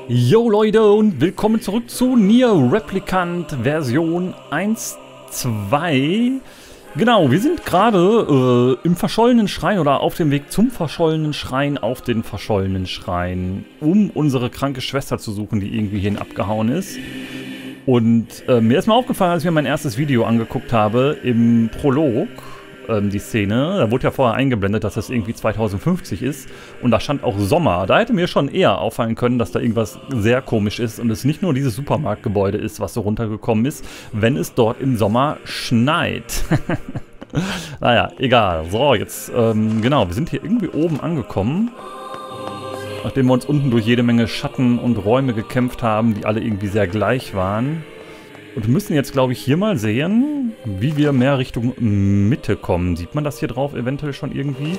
Yo Leute und willkommen zurück zu Nier Replicant Version 1.2. Genau, wir sind gerade im verschollenen Schrein oder auf dem Weg zum verschollenen Schrein, auf den verschollenen Schrein, um unsere kranke Schwester zu suchen, die irgendwie hierhin abgehauen ist. Und mir ist mal aufgefallen, als ich mir mein erstes Video angeguckt habe, im Prolog, die Szene, da wurde ja vorher eingeblendet, dass das irgendwie 2050 ist und da stand auch Sommer. Da hätte mir schon eher auffallen können, dass da irgendwas sehr komisch ist und es nicht nur dieses Supermarktgebäude ist, was so runtergekommen ist, wenn es dort im Sommer schneit. Naja, egal. So, jetzt, genau, wir sind hier irgendwie oben angekommen. Nachdem wir uns unten durch jede Menge Schatten und Räume gekämpft haben, die alle irgendwie sehr gleich waren. Und wir müssen jetzt, glaube ich, hier mal sehen, wie wir mehr Richtung Mitte kommen. Sieht man das hier drauf eventuell schon irgendwie?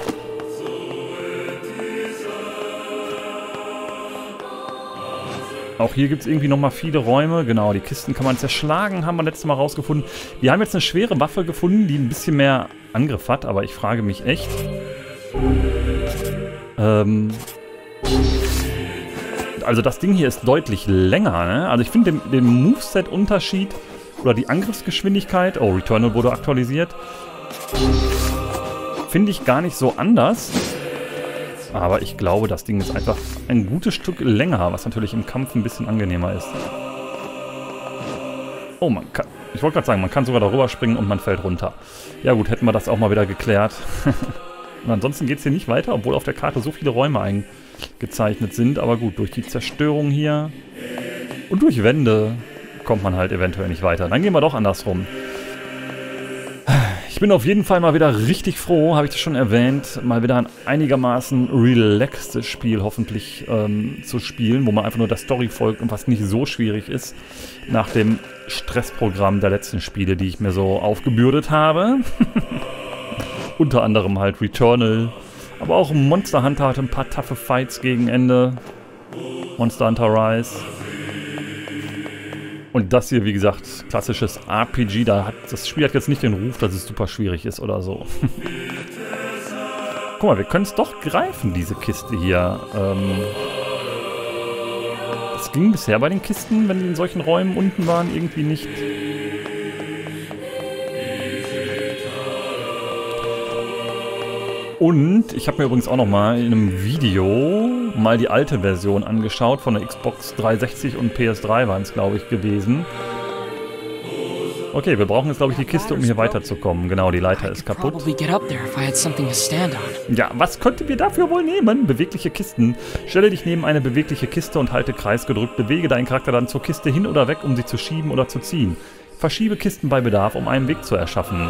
Auch hier gibt es irgendwie nochmal viele Räume. Genau, die Kisten kann man zerschlagen, haben wir letztes Mal rausgefunden. Wir haben jetzt eine schwere Waffe gefunden, die ein bisschen mehr Angriff hat, aber ich frage mich echt. Also das Ding hier ist deutlich länger, ne? Also ich finde den Moveset-Unterschied oder die Angriffsgeschwindigkeit, oh, Returnal wurde aktualisiert, finde ich gar nicht so anders. Aber ich glaube, das Ding ist einfach ein gutes Stück länger, was natürlich im Kampf ein bisschen angenehmer ist. Oh, man kann, ich wollte gerade sagen, man kann sogar darüber springen und man fällt runter. Ja gut, hätten wir das auch mal wieder geklärt. Und ansonsten geht es hier nicht weiter, obwohl auf der Karte so viele Räume eingezeichnet sind. Aber gut, durch die Zerstörung hier und durch Wände kommt man halt eventuell nicht weiter. Dann gehen wir doch andersrum. Ich bin auf jeden Fall mal wieder richtig froh, habe ich das schon erwähnt, mal wieder ein einigermaßen relaxtes Spiel hoffentlich zu spielen, wo man einfach nur der Story folgt und was nicht so schwierig ist nach dem Stressprogramm der letzten Spiele, die ich mir so aufgebürdet habe. Unter anderem halt Returnal, aber auch Monster Hunter hatte ein paar taffe Fights gegen Ende. Monster Hunter Rise. Und das hier, wie gesagt, klassisches RPG. Das Spiel hat jetzt nicht den Ruf, dass es super schwierig ist oder so. Guck mal, wir können es doch greifen, diese Kiste hier. Das ging bisher bei den Kisten, wenn die in solchen Räumen unten waren, irgendwie nicht. Und ich habe mir übrigens auch noch mal in einem Video mal die alte Version angeschaut, von der Xbox 360 und PS3 waren es, glaube ich, gewesen. Okay, wir brauchen jetzt, glaube ich, die Kiste, um hier weiterzukommen. Genau, die Leiter ist kaputt. Ja, was könnten wir dafür wohl nehmen? Bewegliche Kisten. Stelle dich neben eine bewegliche Kiste und halte Kreis gedrückt. Bewege deinen Charakter dann zur Kiste hin oder weg, um sie zu schieben oder zu ziehen. Verschiebe Kisten bei Bedarf, um einen Weg zu erschaffen.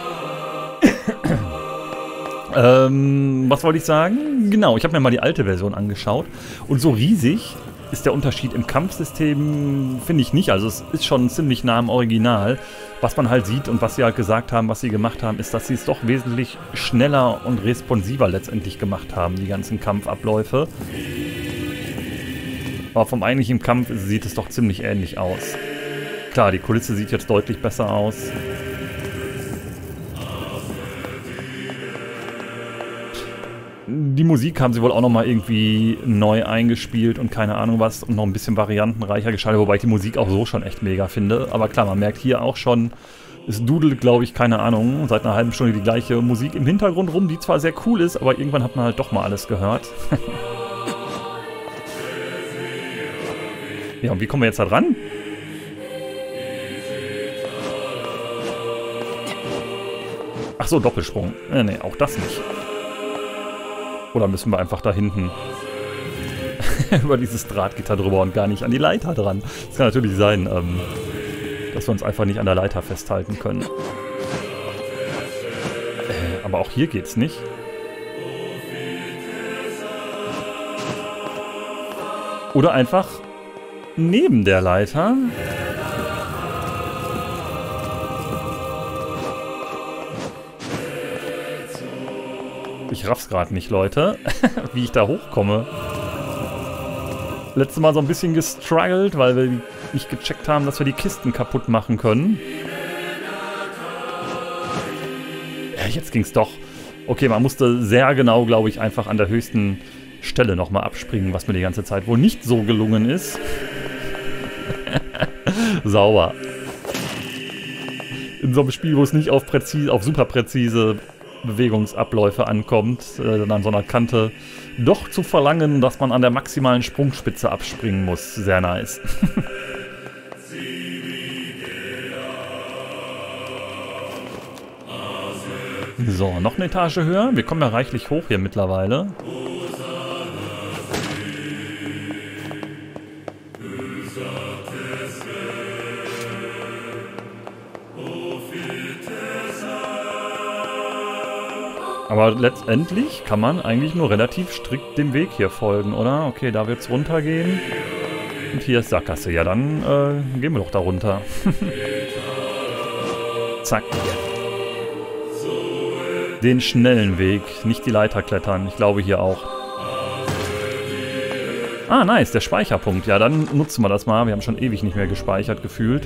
Was wollte ich sagen? Genau, ich habe mir mal die alte Version angeschaut und so riesig ist der Unterschied im Kampfsystem, finde ich nicht. Also es ist schon ziemlich nah am Original. Was man halt sieht und was sie halt gesagt haben, was sie gemacht haben, ist, dass sie es doch wesentlich schneller und responsiver letztendlich gemacht haben, die ganzen Kampfabläufe. Aber vom eigentlichen Kampf sieht es doch ziemlich ähnlich aus. Klar, die Kulisse sieht jetzt deutlich besser aus. Die Musik haben sie wohl auch nochmal irgendwie neu eingespielt und keine Ahnung was und noch ein bisschen variantenreicher geschaltet, wobei ich die Musik auch so schon echt mega finde. Aber klar, man merkt hier auch schon, es dudelt, glaube ich, keine Ahnung, seit einer halben Stunde die gleiche Musik im Hintergrund rum, die zwar sehr cool ist, aber irgendwann hat man halt doch mal alles gehört. Ja, und wie kommen wir jetzt da dran? Ach so, Doppelsprung. Nee, auch das nicht. Oder müssen wir einfach da hinten über dieses Drahtgitter drüber und gar nicht an die Leiter dran? Das kann natürlich sein, dass wir uns einfach nicht an der Leiter festhalten können. Aber auch hier geht's nicht. Oder einfach neben der Leiter. Ich raff's gerade nicht, Leute, wie ich da hochkomme. Letztes Mal so ein bisschen gestruggelt, weil wir nicht gecheckt haben, dass wir die Kisten kaputt machen können. Ja, jetzt ging's doch. Okay, man musste sehr genau, glaube ich, einfach an der höchsten Stelle nochmal abspringen, was mir die ganze Zeit wohl nicht so gelungen ist. Sauber. In so einem Spiel, wo es nicht auf super präzise Bewegungsabläufe ankommt, an so einer Kante doch zu verlangen, dass man an der maximalen Sprungspitze abspringen muss. Sehr nice. So, noch eine Etage höher. Wir kommen ja reichlich hoch hier mittlerweile. Aber letztendlich kann man eigentlich nur relativ strikt dem Weg hier folgen, oder? Okay, da wird es runtergehen. Und hier ist Sackgasse. Ja, dann gehen wir doch da runter. Zack. Den schnellen Weg, nicht die Leiter klettern. Ich glaube hier auch. Ah, nice, der Speicherpunkt. Ja, dann nutzen wir das mal. Wir haben schon ewig nicht mehr gespeichert, gefühlt.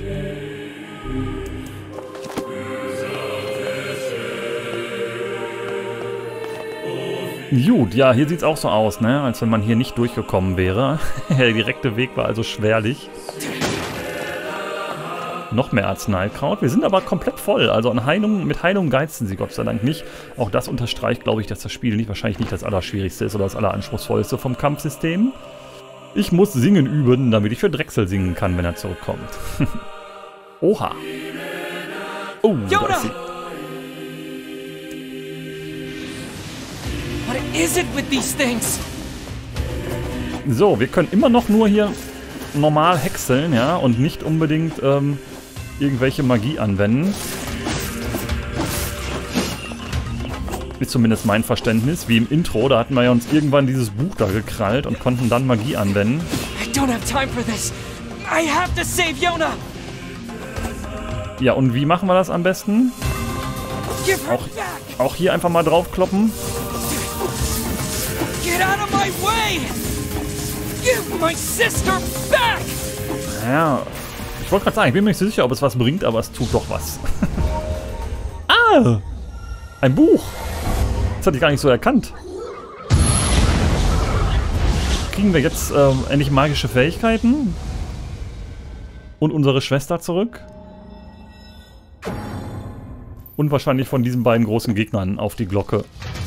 Gut, ja, hier sieht es auch so aus, ne? Als wenn man hier nicht durchgekommen wäre. Der direkte Weg war also schwerlich. Noch mehr Arzneikraut. Wir sind aber komplett voll. Also an Heilung, mit Heilung geizen sie Gott sei Dank nicht. Auch das unterstreicht, glaube ich, dass das Spiel wahrscheinlich nicht das Allerschwierigste ist oder das Alleranspruchsvollste vom Kampfsystem. Ich muss singen üben, damit ich für Drechsel singen kann, wenn er zurückkommt. Oha. Oh, da ist sie. What is it with these things? So, wir können immer noch nur hier normal häckseln, ja, und nicht unbedingt irgendwelche Magie anwenden. Ist zumindest mein Verständnis. Wie im Intro, da hatten wir ja uns irgendwann dieses Buch da gekrallt und konnten dann Magie anwenden. I don't have time for this. I have to save Yona. Ja, und wie machen wir das am besten? Give her back. Auch hier einfach mal draufkloppen. Get out of my way. Give my sister back. Ja, ich wollte gerade sagen, ich bin mir nicht so sicher, ob es was bringt, aber es tut doch was. Ah! Ein Buch! Das hatte ich gar nicht so erkannt. Kriegen wir jetzt endlich magische Fähigkeiten? Und unsere Schwester zurück? Und wahrscheinlich von diesen beiden großen Gegnern auf die Glocke.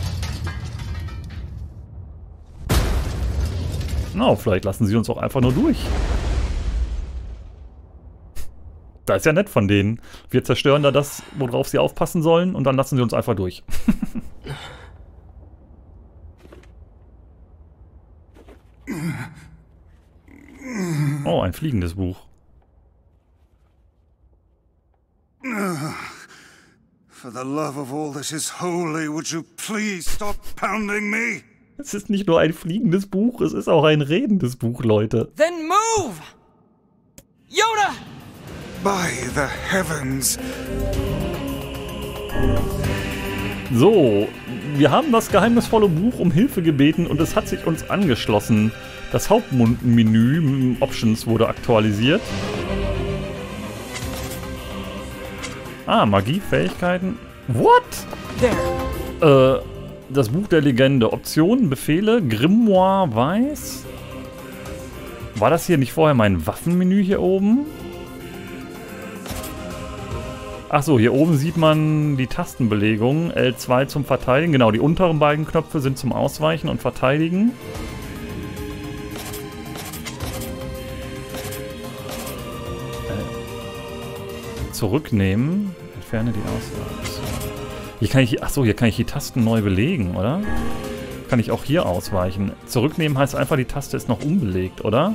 Na, vielleicht lassen sie uns auch einfach nur durch. Das ist ja nett von denen. Wir zerstören da das, worauf sie aufpassen sollen, und dann lassen sie uns einfach durch. Oh, ein fliegendes Buch. For the love of all that is holy, would you please stop pounding me? Es ist nicht nur ein fliegendes Buch, es ist auch ein redendes Buch, Leute. Then move! Yona! By the heavens! So, wir haben das geheimnisvolle Buch um Hilfe gebeten und es hat sich uns angeschlossen. Das Hauptmenü Options wurde aktualisiert. Ah, Magie, Fähigkeiten. What? There. Das Buch der Legende. Optionen, Befehle, Grimoire weiß. War das hier nicht vorher mein Waffenmenü hier oben? Achso, hier oben sieht man die Tastenbelegung. L2 zum Verteidigen. Genau, die unteren beiden Knöpfe sind zum Ausweichen und Verteidigen. Zurücknehmen. Entferne die Auswahl. Hier kann ich, achso, hier kann ich die Tasten neu belegen, oder? Kann ich auch hier ausweichen. Zurücknehmen heißt einfach, die Taste ist noch unbelegt, oder?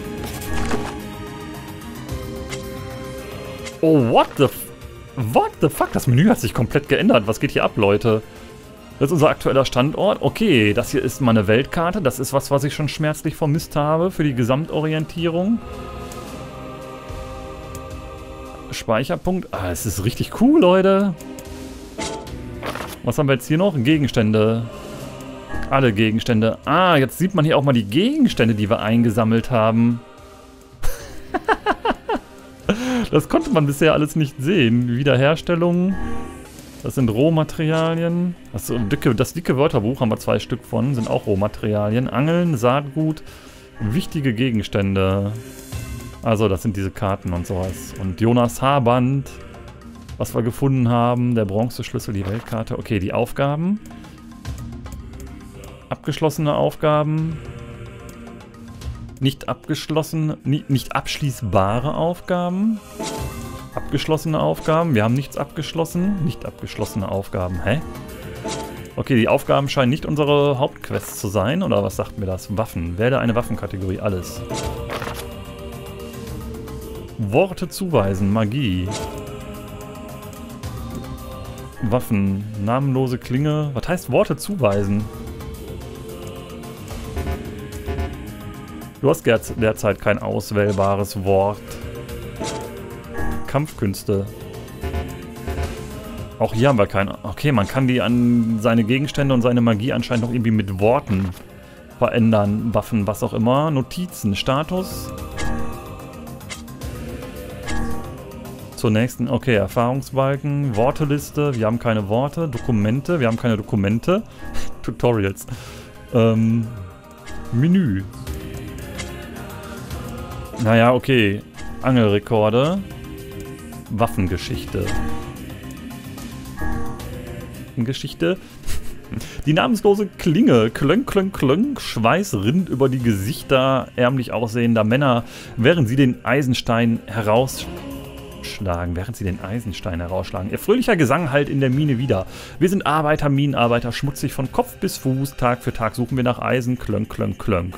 Oh, what the fuck? Das Menü hat sich komplett geändert. Was geht hier ab, Leute? Das ist unser aktueller Standort. Okay, das hier ist meine Weltkarte. Das ist was ich schon schmerzlich vermisst habe für die Gesamtorientierung. Speicherpunkt. Ah, es ist richtig cool, Leute. Was haben wir jetzt hier noch? Gegenstände. Alle Gegenstände. Ah, jetzt sieht man hier auch mal die Gegenstände, die wir eingesammelt haben. Das konnte man bisher alles nicht sehen. Wiederherstellung. Das sind Rohmaterialien. Das dicke Wörterbuch haben wir 2 Stück von, sind auch Rohmaterialien. Angeln, Saatgut, wichtige Gegenstände. Also das sind diese Karten und sowas. Und Jonas Haarband, was wir gefunden haben, der Bronzeschlüssel, die Weltkarte. Okay, die Aufgaben. Abgeschlossene Aufgaben. Nicht abgeschlossene, nicht abschließbare Aufgaben. Abgeschlossene Aufgaben. Wir haben nichts abgeschlossen. Nicht abgeschlossene Aufgaben. Hä? Okay, die Aufgaben scheinen nicht unsere Hauptquests zu sein. Oder was sagt mir das? Waffen. Wähle eine Waffenkategorie. Alles. Worte zuweisen. Magie. Waffen. Namenlose Klinge. Was heißt Worte zuweisen? Du hast derzeit kein auswählbares Wort. Kampfkünste. Auch hier haben wir keine. Okay, man kann die an seine Gegenstände und seine Magie anscheinend noch irgendwie mit Worten verändern. Waffen, was auch immer. Notizen, Status. Zur nächsten. Okay, Erfahrungsbalken. Worteliste. Wir haben keine Worte. Dokumente. Wir haben keine Dokumente. Tutorials. Menü. Naja, okay. Angelrekorde. Waffengeschichte. Geschichte. Die namenslose Klinge. Klönk, klönk, klönk. Schweiß rinnt über die Gesichter ärmlich aussehender Männer, während sie den Eisenstein herausschlagen. Ihr fröhlicher Gesang hallt in der Mine wieder. Wir sind Arbeiter, Minenarbeiter, schmutzig von Kopf bis Fuß. Tag für Tag suchen wir nach Eisen. Klönk, klönk, klönk.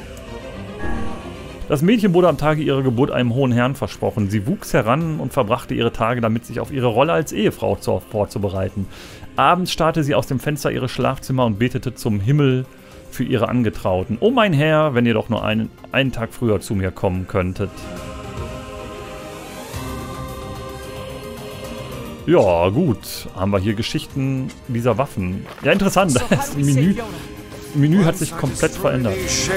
Das Mädchen wurde am Tage ihrer Geburt einem hohen Herrn versprochen. Sie wuchs heran und verbrachte ihre Tage damit, sich auf ihre Rolle als Ehefrau vorzubereiten. Abends starrte sie aus dem Fenster ihres Schlafzimmers und betete zum Himmel für ihre Angetrauten. Oh mein Herr, wenn ihr doch nur einen Tag früher zu mir kommen könntet. Ja, gut. Haben wir hier Geschichten dieser Waffen. Ja, interessant. Das Menü hat sich komplett verändert. Ich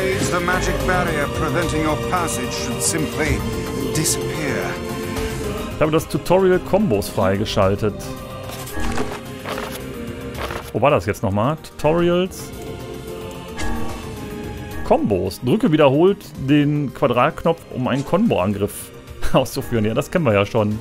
habe das Tutorial Kombos freigeschaltet. Wo war das jetzt nochmal? Tutorials. Kombos. Drücke wiederholt den Quadratknopf, um einen Combo-Angriff auszuführen. Ja, das kennen wir ja schon.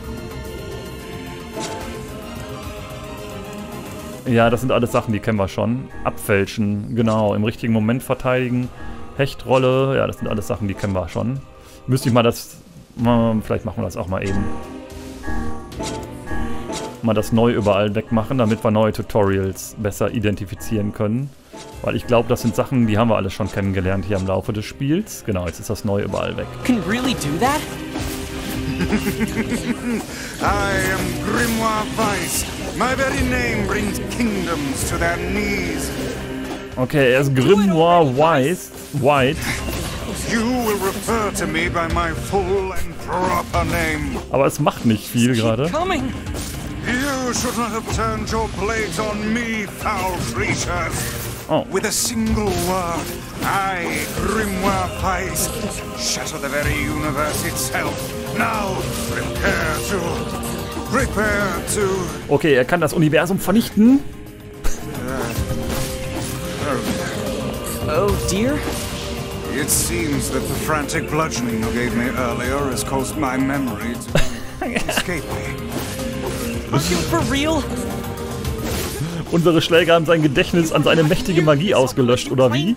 Ja, das sind alles Sachen, die kennen wir schon. Abfälschen, genau. Im richtigen Moment verteidigen. Hechtrolle, ja, das sind alles Sachen, die kennen wir schon. Müsste ich mal das... Vielleicht machen wir das auch mal eben. Mal das neu überall wegmachen, damit wir neue Tutorials besser identifizieren können. Weil ich glaube, das sind Sachen, die haben wir alles schon kennengelernt hier im Laufe des Spiels. Genau, jetzt ist das neu überall weg. Can really do that? I am Grimoire Weiss. My very name brings kingdoms to their knees. Okay, er ist Grimoire White. You will refer to me by my full and proper name. Aber es macht nicht viel gerade. You should not have turned your blades on me, foul creatures. Oh. With a single word, I, Grimoire Weiss, shatter the very universe itself. Now, prepare to... Okay, er kann das Universum vernichten. Oh dear. It seems that the frantic bludgeoning you gave me earlier has caused my memory to escape me. Are you for real? Unsere Schläge haben sein Gedächtnis an seine mächtige Magie ausgelöscht, oder wie?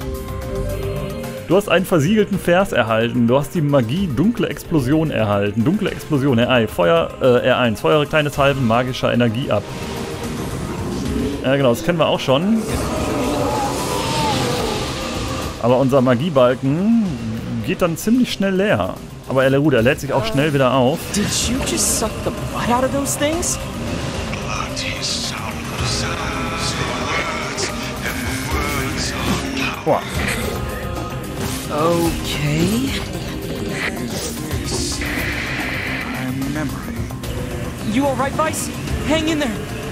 Du hast einen versiegelten Vers erhalten. Du hast die Magie Dunkle Explosion erhalten. Dunkle Explosion, R1. Feuere kleines Halben magischer Energie ab. Ja genau, das kennen wir auch schon. Aber unser Magiebalken geht dann ziemlich schnell leer. Aber er lädt sich auch schnell wieder auf. Did you just suck the blood out of those things? Boah. Okay. My memory. You alright, Weiss? Hang in there.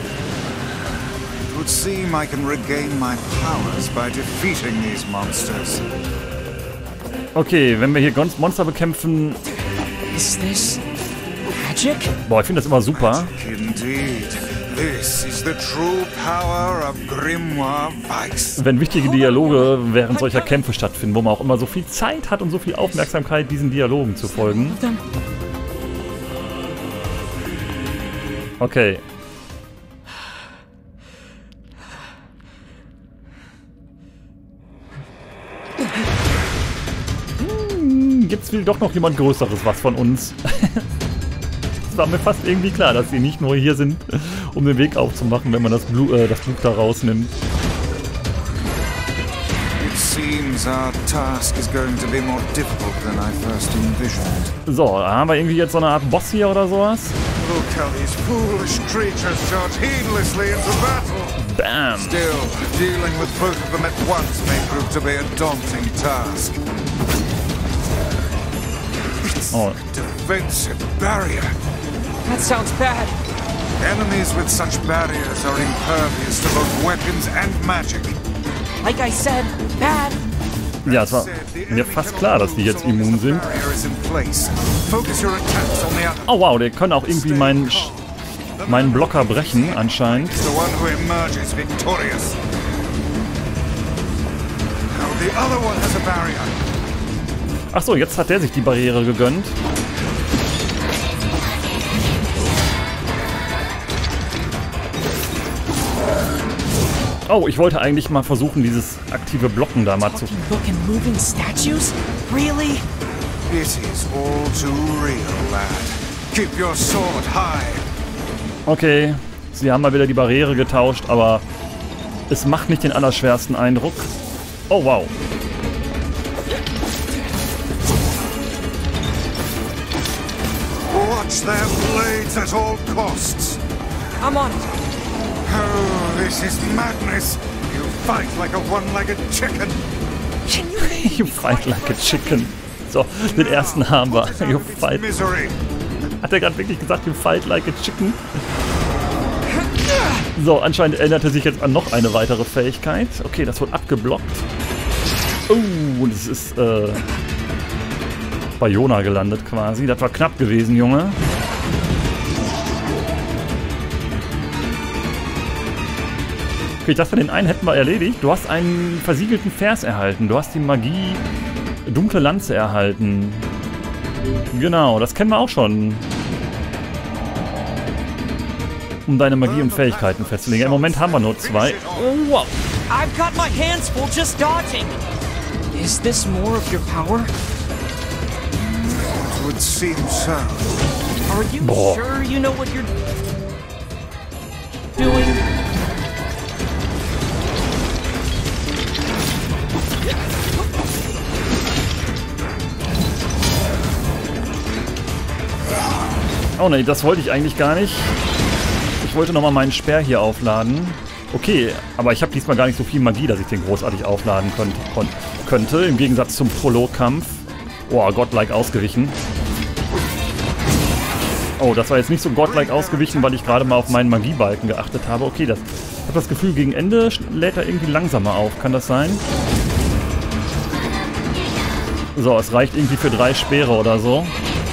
It would seem I can regain my powers by defeating these monsters. Okay, wenn wir hier Monster bekämpfen... Is this magic? Boah, ich finde das immer super. Indeed. This is the true power of Grimoire Weiss. Wenn wichtige Dialoge während solcher Kämpfe stattfinden, wo man auch immer so viel Zeit hat und so viel Aufmerksamkeit, diesen Dialogen zu folgen. Okay. Gibt's will doch noch jemand Größeres was von uns. Es war mir fast irgendwie klar, dass sie nicht nur hier sind, um den Weg aufzumachen, wenn man das Buch da rausnimmt. It seems our task is going to be more difficult than I first envisioned. So, da haben wir irgendwie jetzt so eine Art Boss hier oder sowas. Look how these foolish creatures charge heedlessly into battle. Bam! Still, dealing with both of them at once may prove to be a daunting task. It's Oh. a defensive barrier. That sounds bad. Enemies with such barriers are impervious to both weapons and magic. Like I said, bad. Ja, es war mir fast klar, dass die jetzt immun sind. Oh wow, der kann auch irgendwie meinen Blocker brechen, anscheinend. Ach so, jetzt hat der sich die Barriere gegönnt. Oh, ich wollte eigentlich mal versuchen, dieses aktive Blocken da mal zu... Look and moving statues? Really? It is all too real, lad. Keep your sword high. Okay, sie haben mal wieder die Barriere getauscht, aber es macht nicht den allerschwersten Eindruck. Oh, wow. Watch their blades at all costs. I'm on it. Oh, this is madness. You fight like a one-legged chicken. Can you... You fight like a chicken. So, den ersten haben wir. You fight. Misery. Hat er gerade wirklich gesagt, you fight like a chicken? So, anscheinend änderte sich jetzt an noch eine weitere Fähigkeit. Okay, das wird abgeblockt. Oh, und es ist bei Jona gelandet quasi. Das war knapp gewesen, Junge. Okay, das von den einen hätten wir erledigt. Du hast einen versiegelten Vers erhalten. Du hast die Magie Dunkle Lanze erhalten. Genau, das kennen wir auch schon. Um deine Magie und Fähigkeiten festzulegen. Im Moment haben wir nur 2. Oh, wow. I've got my hands full just dodging. Is this more of your power? It would seem so. Are you Boah. sure you know what you're doing? Oh ne, das wollte ich eigentlich gar nicht. Ich wollte nochmal meinen Speer hier aufladen. Okay, aber ich habe diesmal gar nicht so viel Magie, dass ich den großartig aufladen könnte. Im Gegensatz zum Prologkampf. Oh, godlike ausgewichen. Oh, das war jetzt nicht so godlike ausgewichen, weil ich gerade mal auf meinen Magiebalken geachtet habe. Okay, ich habe das Gefühl, gegen Ende lädt er irgendwie langsamer auf. Kann das sein? So, es reicht irgendwie für 3 Speere oder so.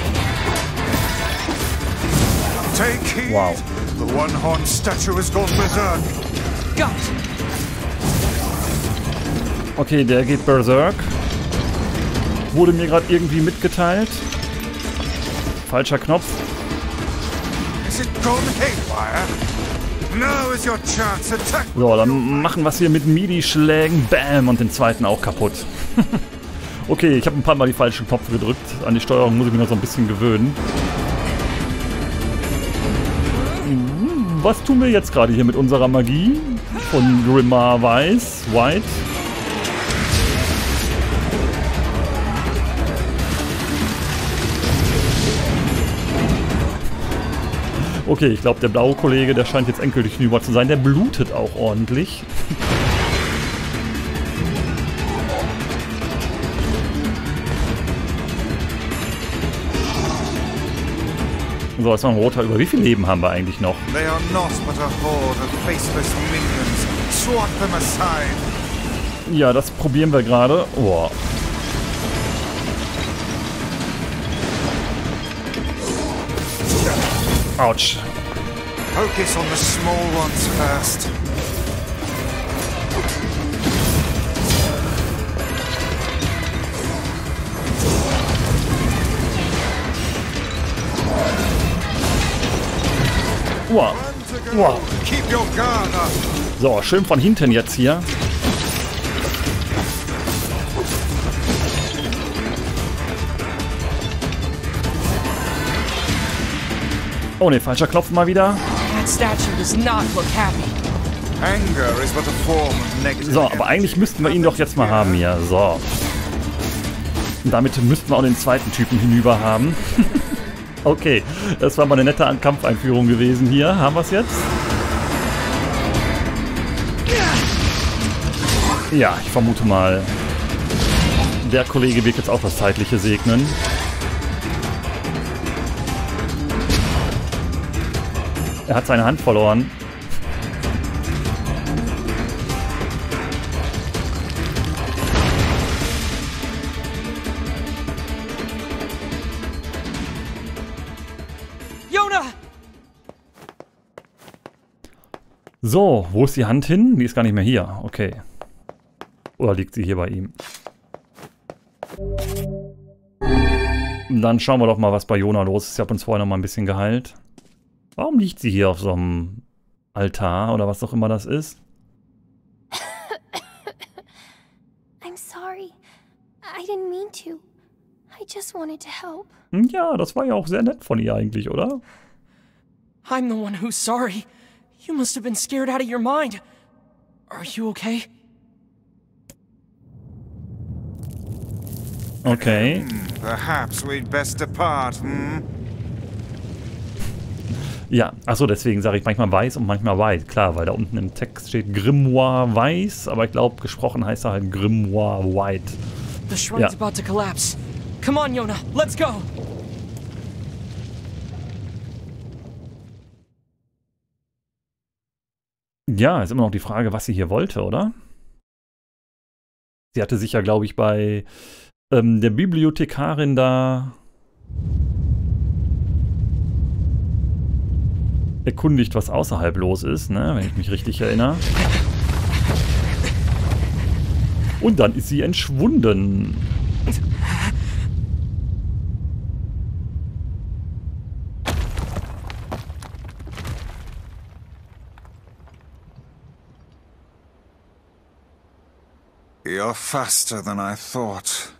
Wow. The one-horned statue has gone berserk. Got it. Okay, der geht berserk. Wurde mir gerade irgendwie mitgeteilt. Falscher Knopf. Is it gone haywire? Now is your chance. Attack. So, dann machen wir es hier mit MIDI-Schlägen. Bam! Und den zweiten auch kaputt. Okay, ich habe ein paar Mal die falschen Knöpfe gedrückt. An die Steuerung muss ich mich noch so ein bisschen gewöhnen. Was tun wir jetzt gerade hier mit unserer Magie? Von Grimoire Weiss, White. Okay, ich glaube, der blaue Kollege, der scheint jetzt endgültig hinüber zu sein. Der blutet auch ordentlich. So, jetzt noch ein roter. Über wie viel Leben haben wir eigentlich noch? They are not but a horde of faceless minions. Swat them aside. Ja, das probieren wir gerade. Oh. Autsch. Focus on the small ones first. Wow. Wow. Keep your guard up. So, schön von hinten jetzt hier. Oh ne, falscher Knopf mal wieder. That statue does not look happy. Anger is but a form of negative. So, aber eigentlich müssten wir ihn doch jetzt mal haben hier. So. Und damit müssten wir auch den zweiten Typen hinüber haben. Okay, das war mal eine nette Kampfeinführung gewesen hier. Haben wir es jetzt? Ja, ich vermute mal, der Kollege wird jetzt auch das Zeitliche segnen. Er hat seine Hand verloren. Yona! So, wo ist die Hand hin? Die ist gar nicht mehr hier. Okay. Oder liegt sie hier bei ihm? Dann schauen wir doch mal, was bei Yona los ist. Ich habe uns vorher noch mal ein bisschen geheilt. Warum liegt sie hier auf so einem Altar oder was auch immer das ist? I'm sorry. I didn't mean to. I just wanted to help. Ja, das war ja auch sehr nett von ihr eigentlich, oder? I'm the one who's sorry. You must have been scared out of your mind. Are you okay? Okay. Perhaps we'd best depart, hm? Ja, achso, deswegen sage ich manchmal weiß und manchmal white. Klar, weil da unten im Text steht Grimoire weiß, aber ich glaube, gesprochen heißt er halt Grimoire white. The shrine's about to collapse. Come on, Yona, let's go! Ja, ist immer noch die Frage, was sie hier wollte, oder? Sie hatte sich ja, glaube ich, bei der Bibliothekarin da erkundigt, was außerhalb los ist, ne, wenn ich mich richtig erinnere. Und dann ist sie entschwunden. You're faster than I thought.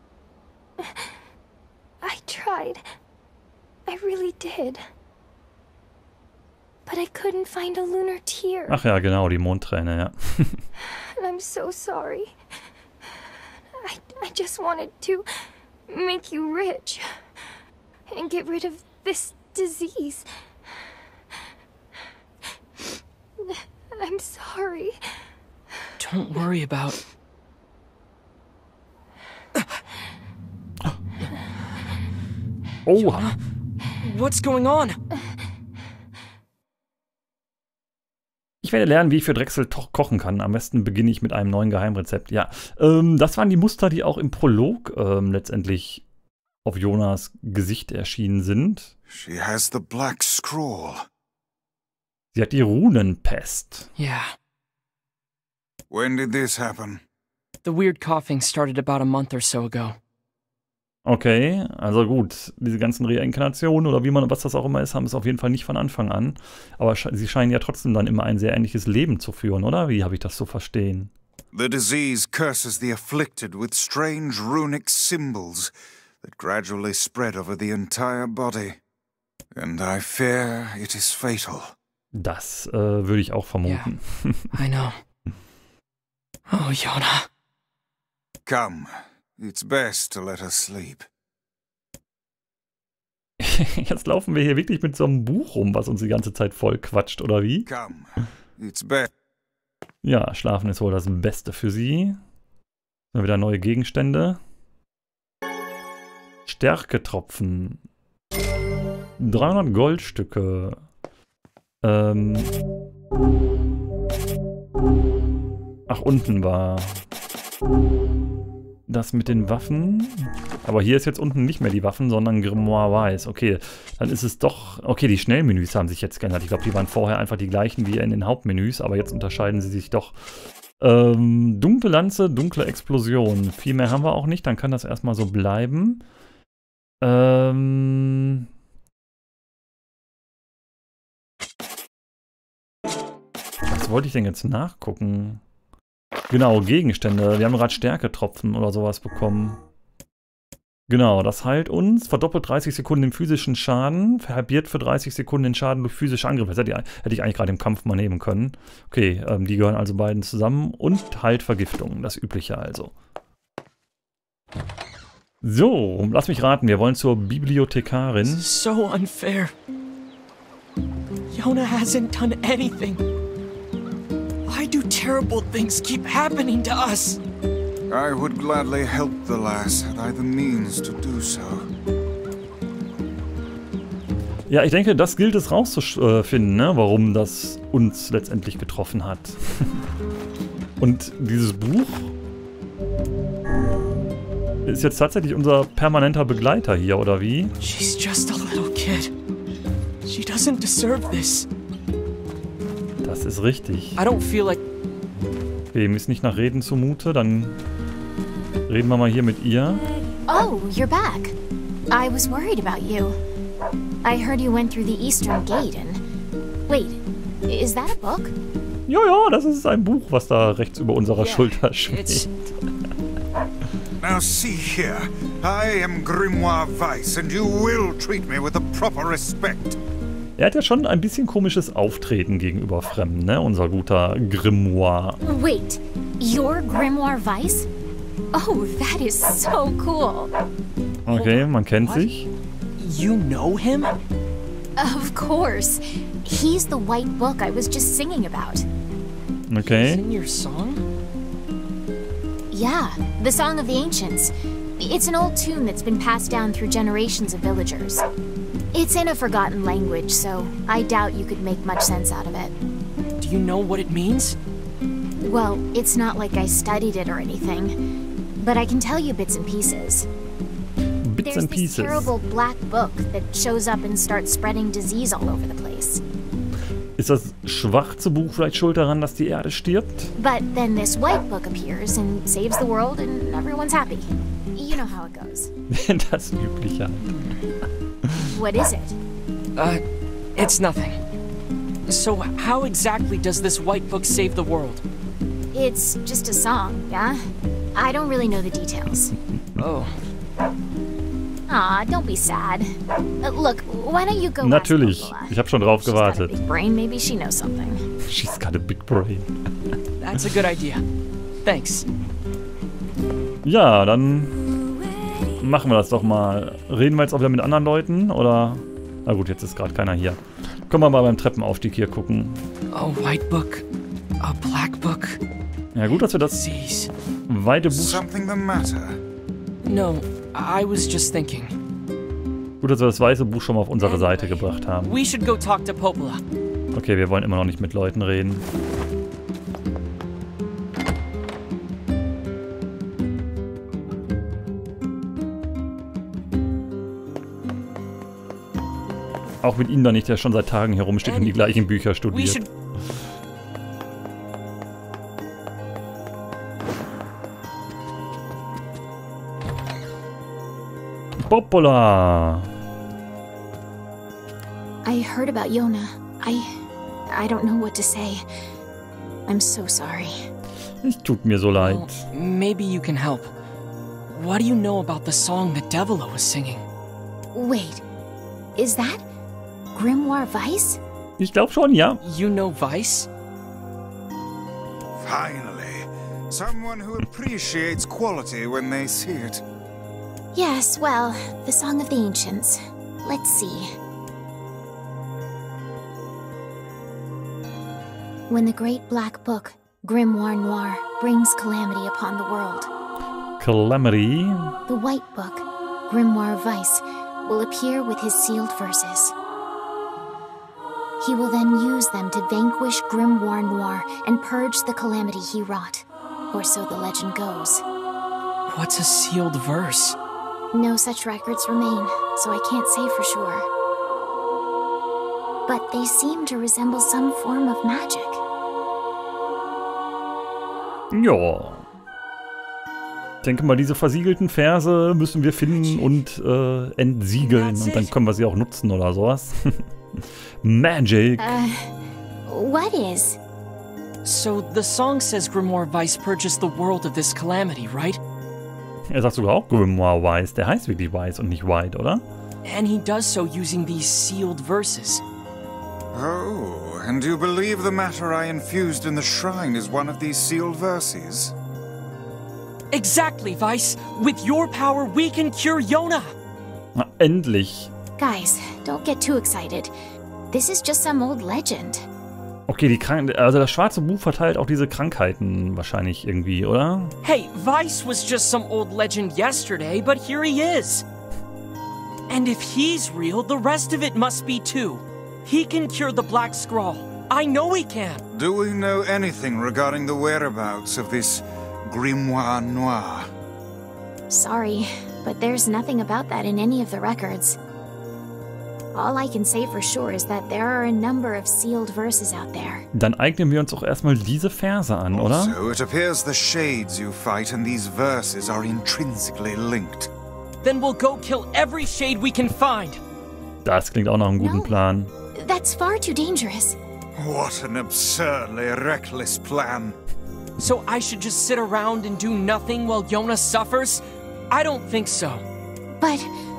I tried. I really did. But I couldn't find a lunar tear. Ach ja, genau, die Mondträne, ja. And I'm so sorry. I just wanted to make you rich. And get rid of this disease. I'm sorry. Don't worry about... Oh, What's going on? ich werde lernen, wie ich für Drechsel kochen kann. Am besten beginne ich mit einem neuen Geheimrezept. Ja, das waren die Muster, die auch im Prolog letztendlich auf Yonas Gesicht erschienen sind. She has the black scrawl. Sie hat die Runenpest. Yeah. When did this happen? The weird coughing started about a month or so ago. Okay, also gut, diese ganzen Reinkarnationen oder was das auch immer ist, haben es auf jeden Fall nicht von Anfang an. Aber sie scheinen ja trotzdem dann immer ein sehr ähnliches Leben zu führen, oder? Wie habe ich das so verstehen? The disease curses the afflicted with strange runic symbols that gradually spread over the entire body. And I fear it is fatal. Das würde ich auch vermuten. I know. Oh, Yona. Come, it's best to let us sleep. Jetzt laufen wir hier wirklich mit so einem Buch rum, was uns die ganze Zeit voll quatscht, oder wie? Come, it's best. Ja, Schlafen ist wohl das Beste für sie. Mal wieder neue Gegenstände. Stärketropfen. 300 Goldstücke. Ach, unten war das mit den Waffen. Aber hier ist jetzt unten nicht mehr die Waffen, sondern Grimoire Weiß. Okay, dann ist es doch... Okay, die Schnellmenüs haben sich jetzt geändert. Ich glaube, die waren vorher einfach die gleichen wie in den Hauptmenüs, aber jetzt unterscheiden sie sich doch. Dunkle Lanze, dunkle Explosion. Viel mehr haben wir auch nicht, dann kann das erstmal so bleiben. Was wollte ich denn jetzt nachgucken? Genau, Gegenstände. Wir haben gerade Stärketropfen oder sowas bekommen. Genau, das heilt uns, verdoppelt 30 Sekunden den physischen Schaden, verhalbiert für 30 Sekunden den Schaden durch physische Angriffe. Das hätte ich eigentlich gerade im Kampf mal nehmen können. Okay, die gehören also beiden zusammen und heilt Vergiftung, das Übliche also. So, lass mich raten, wir wollen zur Bibliothekarin. So unfair. Yona hasn't done anything. Why do terrible things keep happening to us? I would gladly help the lass had I the means to do so. Ja, ich denke, das gilt es rauszufinden, ne, warum das uns letztendlich getroffen hat. Und dieses Buch ist jetzt tatsächlich unser permanenter Begleiter hier, oder wie? She's just a little kid. She doesn't deserve this. Das ist richtig. I don't feel like... Okay, mir ist nicht nach Reden zumute, dann reden wir mal hier mit ihr. Oh, you're back. I was worried about you. I heard you went through the eastern gate and... Wait, is that a book? Ja, das ist ein Buch, was da rechts über unserer Schulter schwebt. Now see here, I am Grimoire Weiss and you will treat me with the proper respect. Er hat ja schon ein bisschen komisches Auftreten gegenüber Fremden, ne? Unser guter Grimoire. Wait, you're Grimoire Weiss? Oh, that is so cool. Okay, man kennt sich. You know him? Of course. He's the white book I was just singing about. Okay. In your song? Yeah, the Song of the Ancients. It's an old tune that's been passed down through generations of villagers. It's in a forgotten language, so I doubt you could make much sense out of it. Do you know what it means? Well, it's not like I studied it or anything, but I can tell you bits and pieces. Bits There's and this pieces. terrible black book that shows up and starts spreading disease all over the place. Ist das schwarze Buch vielleicht schuld daran, dass die Erde stirbt? But then this white book appears and saves the world and everyone's happy. You know how it goes. Das Übliche. What is it? It's nothing. So how exactly does this white book save the world? It's just a song, yeah? I don't really know the details. Oh. Aw, don't be sad. Look, why don't you go Natürlich, ask Popola? ich habe schon drauf She's got a gewartet. big brain, maybe she knows something. She's got a big brain. That's a good idea. Thanks. Ja, dann machen wir das doch mal. Reden wir jetzt auch wieder mit anderen Leuten, oder? Na gut, jetzt ist gerade keiner hier. Können wir mal beim Treppenaufstieg hier gucken. A white book, a black book. Ja, gut, dass wir das Disease. weite Buch... Something the matter? No, I was just thinking. Gut, dass wir das weiße Buch schon mal auf unsere Seite gebracht haben. We should go talk to Popola. Okay, wir wollen immer noch nicht mit Leuten reden. Auch mit ihm da nicht, der schon seit Tagen hier rumsteht und die gleichen Bücher We studiert. should... Popola! I heard about Yona. I don't know what to say. I'm so sorry. Es tut mir so leid. Well, maybe you can help. What do you know about the song that Devilo was singing? Wait, is that Grimoire Weiss? Ich glaube schon, ja. You know Vice? Finally, someone who appreciates quality when they see it. Yes, well, the Song of the Ancients. Let's see. When the great black book, Grimoire Noir, brings calamity upon the world, Calamity. the white book, Grimoire Weiss, will appear with his sealed verses. He will then use them to vanquish Grimoire Noir and purge the calamity he wrought. Or so the legend goes. What's a sealed verse? No such records remain, so I can't say for sure. But they seem to resemble some form of magic. Ja. Ich denke mal, diese versiegelten Verse müssen wir finden und entsiegeln. Und dann können wir sie auch nutzen oder sowas. Magic. What is? So, the song says Grimoire Weiss purchased the world of this calamity, right? Er sagt sogar auch Grimoire Weiss. Der heißt wirklich Weiss und nicht White, oder? And he does so using these sealed verses. Oh, and you believe the matter I infused in the shrine is one of these sealed verses? Exactly, Weiss. With your power, we can cure Yona. Na, endlich. Guys, don't get too excited. This is just some old legend. Okay, also das schwarze Buch verteilt auch diese Krankheiten wahrscheinlich irgendwie, oder? Hey, Weiss was just some old legend yesterday, but here he is. And if he's real, the rest of it must be too. He can cure the Black Scrawl. I know he can. Do we know anything regarding the whereabouts of this Grimoire Noir? Sorry, but there's nothing about that in any of the records. All I can say for sure is that there are a number of sealed verses out there. Dann eignen wir uns auch erstmal diese Verse an, oder? So it appears the shades you fight and these verses are intrinsically linked. Then we'll go kill every shade we can find. Das klingt auch nach einem guten Plan. That's far too dangerous. What an absurdly reckless plan. So I should just sit around and do nothing while Yona suffers? I don't think so. But...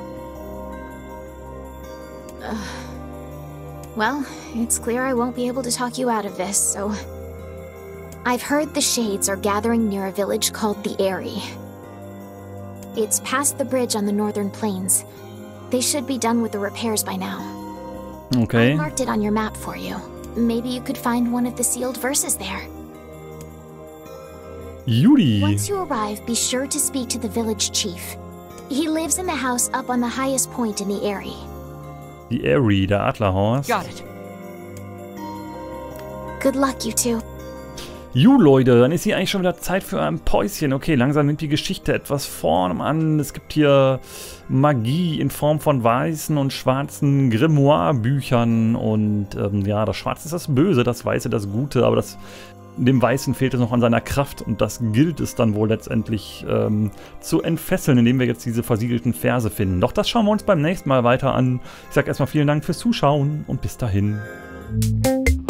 well, it's clear I won't be able to talk you out of this, so... I've heard the Shades are gathering near a village called the Eyrie. It's past the bridge on the northern plains. They should be done with the repairs by now. Okay. I marked it on your map for you. Maybe you could find one of the sealed verses there. Judy. Once you arrive, be sure to speak to the village chief. He lives in the house up on the highest point in the Eyrie. Die Eyrie, der Adlerhorst. Got it. Good luck, you two. Leute, dann ist hier eigentlich schon wieder Zeit für ein Päuschen. Okay, langsam nimmt die Geschichte etwas Form an. Es gibt hier Magie in Form von weißen und schwarzen Grimoire-Büchern. Und ja, das Schwarze ist das Böse, das Weiße das Gute. Aber dem Weißen fehlt es noch an seiner Kraft. Und das gilt es dann wohl letztendlich zu entfesseln, indem wir jetzt diese versiegelten Verse finden. Doch das schauen wir uns beim nächsten Mal weiter an. Ich sage erstmal vielen Dank fürs Zuschauen und bis dahin.